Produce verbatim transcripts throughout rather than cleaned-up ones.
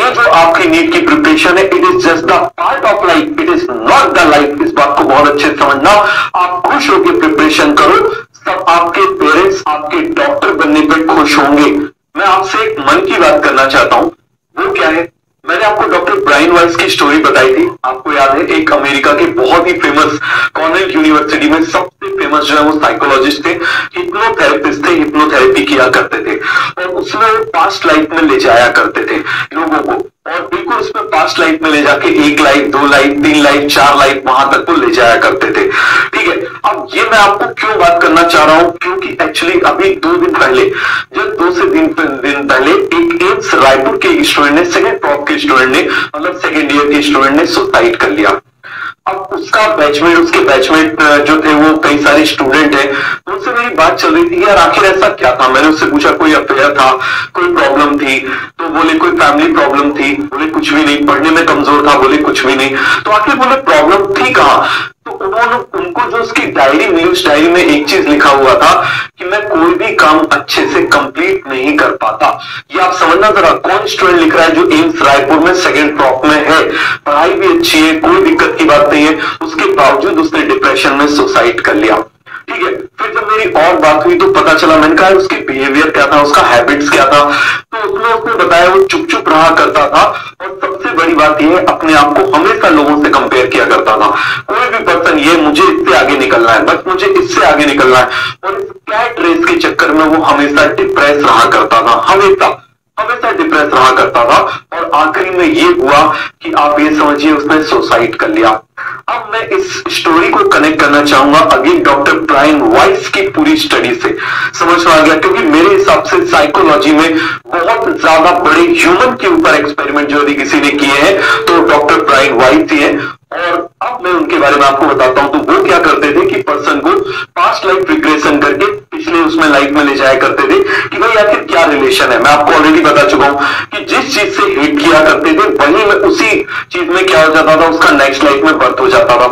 ये जो आपकी नीट की प्रिपरेशन है, it is just the part of life, it is not the life. इस बात को बहुत अच्छे से समझना। आप खुश होकर प्रिपरेशन करो, सब आपके पेरेंट्स आपके डॉक्टर बनने पे खुश होंगे। मैं आपसे एक मन की बात करना चाहता हूं, वो क्या है, मैंने आपको डॉक्टर ब्रायन वाइस की स्टोरी बताई थी, आपको याद है, एक अमेरिका के बहुत ही फेमस कॉर्नेल यूनिवर्सिटी में सबसे फेमस जो है वो साइकोलॉजिस्ट थे, हिप्नोथेरेपिस्ट थे, हिप्नोथेरेपी किया करते थे और उसमें वो पास्ट लाइफ में ले जाया करते थे लोगों को, और बिल्कुल उसमें पास्ट लाइफ में ले जाके एक लाइफ, दो लाइफ, तीन लाइफ, चार लाइफ वहां तक वो ले जाया करते थे। ठीक है, अब ये मैं आपको क्यों बात करना चाह रहा हूं, क्योंकि एक्चुअली अभी दो दिन पहले, जब दो से दिन दिन पहले एक एम्स रायपुर के स्टूडेंट ने, सेकेंड प्रॉप के स्टूडेंट ने, मतलब सेकेंड ईयर के स्टूडेंट ने सुसाइड कर लिया। अब उसका बैचमेट, उसके बैचमेट जो थे वो कई सारे स्टूडेंट हैं, उनसे मेरी बात चल रही थी, यार आखिर ऐसा क्या था। मैंने उससे पूछा कोई अफेयर था, कोई प्रॉब्लम थी, तो बोले कोई फैमिली प्रॉब्लम थी, बोले कुछ भी नहीं, पढ़ने में कमजोर था, बोले कुछ भी नहीं। तो आखिर बोले प्रॉब्लम थी कहां, तो उन्होंने, उनको जो उसकी डायरी मिली, उस डायरी में एक चीज लिखा हुआ था कि मैं कोई भी काम अच्छे से कंप्लीट नहीं कर पाता। ये आप समझना जरा, कौन स्टूडेंट लिख रहा है जो एम्स रायपुर में सेकेंड प्रॉप में है, पढ़ाई भी अच्छी है, कोई दिक्कत की बात नहीं है, उसके बावजूद उसने डिप्रेशन में सुसाइड कर लिया। ठीक है, फिर जब मेरी और बात हुई तो पता चला, मैंने कहा उसके बिहेवियर क्या था, उसका हैबिट्स क्या था, तो उसमें उसने बताया वो चुप चुप रहा करता था और सबसे बड़ी बात यह है, अपने आप को हमेशा लोगों से कंपेयर किया करता था। कोई भी पर्सन, ये मुझे इससे आगे निकलना है, बस मुझे इससे आगे निकलना है, और इस कैट रेस के चक्कर में वो हमेशा डिप्रेस रहा करता था, हमेशा हमेशा डिप्रेस रहा करता था, और आखिरी में ये हुआ कि आप ये समझिए उसने सुसाइड कर लिया। अब मैं इस स्टोरी को कनेक्ट करना चाहूंगा अगेन डॉक्टर ब्रायन वाइस की पूरी स्टडी से, समझ में आ गया, क्योंकि मेरे हिसाब से साइकोलॉजी में बहुत ज्यादा बड़े ह्यूमन के ऊपर एक्सपेरिमेंट जो यदि किसी ने किए हैं तो डॉक्टर ब्रायन वाइस ही है। और अब मैं उनके बारे में आपको बताता हूं, तो वो क्या करते थे कि पर्सन को पास्ट लाइफ रिग्रेशन करके पिछले उसमें लाइफ में ले जाया करते थे कि भाई आखिर क्या रिलेशन है। मैं आपको ऑलरेडी बता चुका हूं कि जिस चीज से हेट किया करते थे वही में उसी चीज में क्या हो जाता था, उसका नेक्स्ट लाइफ में बर्थ हो जाता था।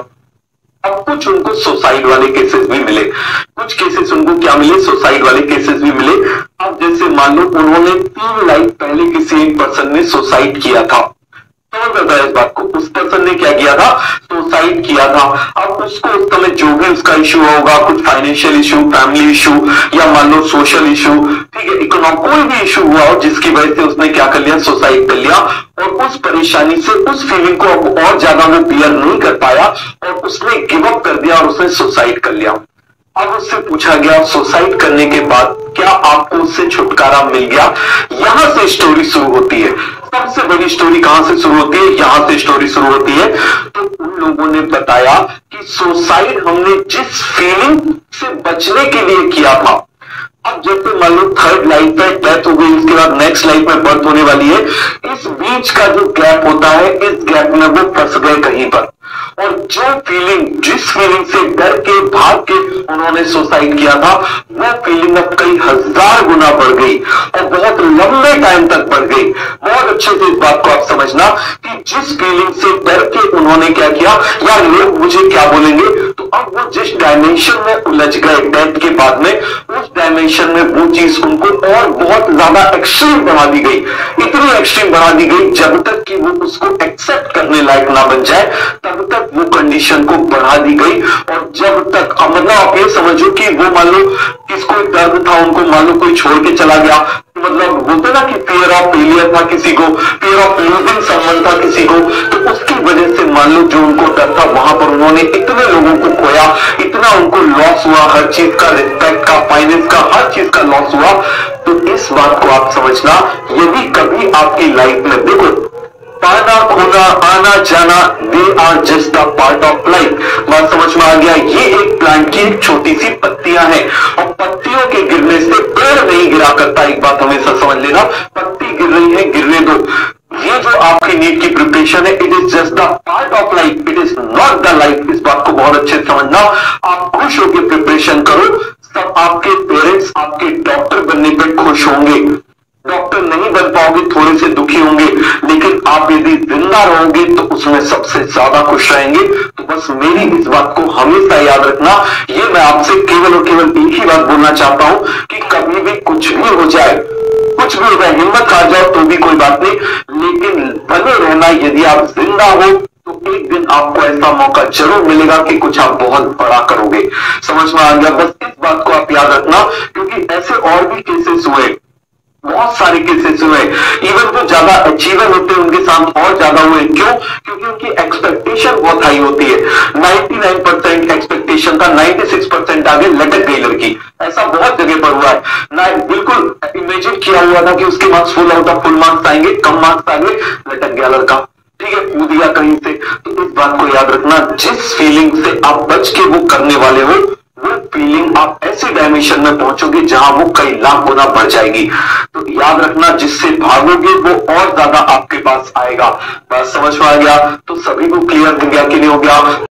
अब कुछ उनको सुसाइड वाले केसेस भी मिले, कुछ केसेस उनको क्या मिले, सुसाइड वाले केसेस भी मिले। अब जैसे मान लो उन्होंने तीन लाइफ पहले किसी एक पर्सन ने सुसाइड किया था, समझ आता है इस बात को, उस पर्सन ने क्या किया था, सुसाइड किया था। अब उसको उस समय जो भी उसका इशू होगा, कुछ फाइनेंशियल इशू, फैमिली इशू, या मान लो सोशल इशू, ठीक है, इकोनॉमिक कोई भी इशू हुआ हो जिसकी वजह से उसने क्या कर लिया, सुसाइड कर लिया, और उस परेशानी से, उस फीलिंग को अब और ज्यादा वो बियर नहीं कर पाया और उसने गिव अप कर दिया और उसने सुसाइड कर लिया। अब उससे पूछा गया सुसाइड करने के बाद क्या आपको उससे छुटकारा मिल गया, यहां से स्टोरी शुरू होती है। सबसे बड़ी स्टोरी कहां से शुरू होती है, यहां से स्टोरी शुरू होती है। तो उन लोगों ने बताया कि सुसाइड हमने जिस फीलिंग से बचने के लिए किया था, अब जैसे मान लो थर्ड लाइफ में डेथ हो गई, उसके बाद नेक्स्ट लाइफ में बर्थ होने वाली है, इस बीच का जो गैप होता है, इस गैप में वो फंस गए कहीं पर, और जो फीलिंग, जिस फीलिंग से डर के भाग के उन्होंने सुसाइड किया था, वो फीलिंग अब कई हजार गुना बढ़ गई और बहुत लंबे टाइम तक बढ़ गई। बहुत अच्छे से इस बात को आप समझना कि जिस फीलिंग से डर के उन्होंने क्या किया, यार लोग मुझे क्या बोलेंगे, तो अब वो जिस डायमेंशन में उलझ गए डेथ के बाद में, उस डायमेंशन में वो चीज उनको और बहुत ज्यादा एक्सट्रीम बना दी गई, इतनी एक्सट्रीम बना दी गई जब तक कि वो उसको एक्सेप्ट करने लायक ना बन जाए, तब तक वो कंडीशन को बढ़ा दी गई। और जब तक, अब मतलब आप ये समझो कि वो मान लो किसको दर्द था, उनको मान लो कोई छोड़ के चला गया, मतलब बोलते ना कि फियर ऑफ फेलियर था किसी को, फियर ऑफ लूजिंग समवन था किसी को, तो उसकी वजह से मान लो जो उनको डर था, वहां पर उन्होंने इतने लोगों को खोया, इतना उनको लॉस हुआ, हर चीज का, रिस्पेक्ट का, फाइनेंस का, हर चीज का लॉस हुआ। तो इस बात को आप समझना, यदि कभी आपकी लाइफ में, देखो पाना खोना आना जाना, they are just a part of life, बात समझ में आ गया। ये एक प्लांट की एक छोटी सी पत्तियां हैं और पत्तियों के गिरने से पेड़ नहीं गिरा करता, एक बात हमेशा समझ लेना, पत्ती गिर रही है, गिरने दो। ये जो आपकी नीट की प्रिपरेशन है, it is just the part of life, it is not the life. इस बात को बहुत अच्छे से समझना। आप खुश होकर प्रिपरेशन करो, सब आपके पेरेंट्स आपके डॉक्टर बनने पे खुश होंगे। डॉक्टर नहीं बन पाओगे, थोड़े से दुखी होंगे, लेकिन आप यदि जिंदा रहोगे तो उसमें सबसे ज्यादा खुश रहेंगे। तो बस मेरी इस बात को हमेशा याद रखना। ये मैं आपसे केवल और केवल एक ही बात बोलना चाहता हूं कि कभी भी कुछ भी हो जाए, कुछ भी हो जाए, हिम्मत हार जाओ तो भी कोई बात नहीं, लेकिन रखना, यदि आप जिंदा हो तो एक दिन आपको ऐसा मौका जरूर मिलेगा कि कुछ आप बहुत बड़ा करोगे। समझ में आ गया? बस इस बात को आप याद रखना, क्योंकि ऐसे और भी केसेस हुए, बहुत सारे केसेस हुए, इवन जो ज्यादा अचीवर होते हैं उनके साथ और ज्यादा हुए। क्यों? क्योंकि उनकी एक्सपेक्टेशन बहुत हाई होती है। निन्यानवे परसेंट एक्सपेक्टेशन था, छियानवे परसेंट आगे लटक गई लड़की। ऐसा बहुत जगह पर हुआ है ना, बिल्कुल इमेजिन किया हुआ था कि उसके marks full out full marks आएंगे, कम मार्क्स आएंगे, लटक गया लड़का, ठीक है, कूद गया कहीं से। तो इस बात को याद रखना, जिस फीलिंग से आप बच के वो करने वाले हो, वो फीलिंग आप ऐसे डायमेंशन में पहुंचोगे जहां वो कई लाख गुना बढ़ जाएगी। तो याद रखना, जिससे भागोगे वो और ज्यादा आपके पास आएगा। बात समझ में आ गया? तो सभी को क्लियर हो गया कि नहीं हो गया?